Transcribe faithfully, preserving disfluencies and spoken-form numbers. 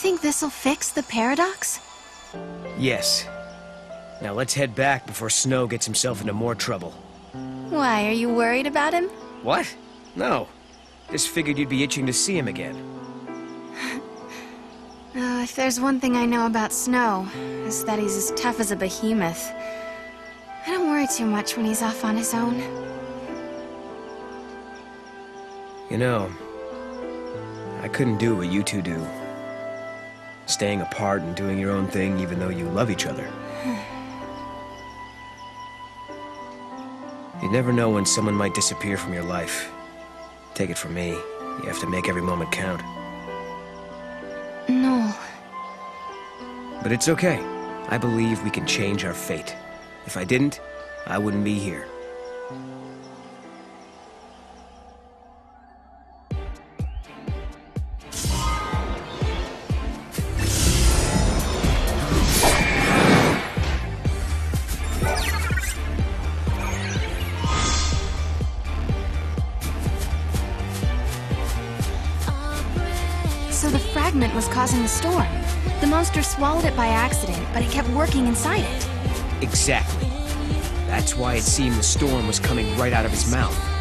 think this'll fix the paradox? Yes. Now let's head back before Snow gets himself into more trouble. Why, are you worried about him? What? No. Just figured you'd be itching to see him again. Uh, if there's one thing I know about Snow, it's that he's as tough as a behemoth. I don't worry too much when he's off on his own. You know, I couldn't do what you two do. Staying apart and doing your own thing even though you love each other. You never know when someone might disappear from your life. Take it from me, you have to make every moment count. No. But it's okay. I believe we can change our fate. If I didn't, I wouldn't be here. So the fragment was causing the storm. The monster swallowed it by accident, but it kept working inside it. Exactly. That's why it seemed the storm was coming right out of his mouth.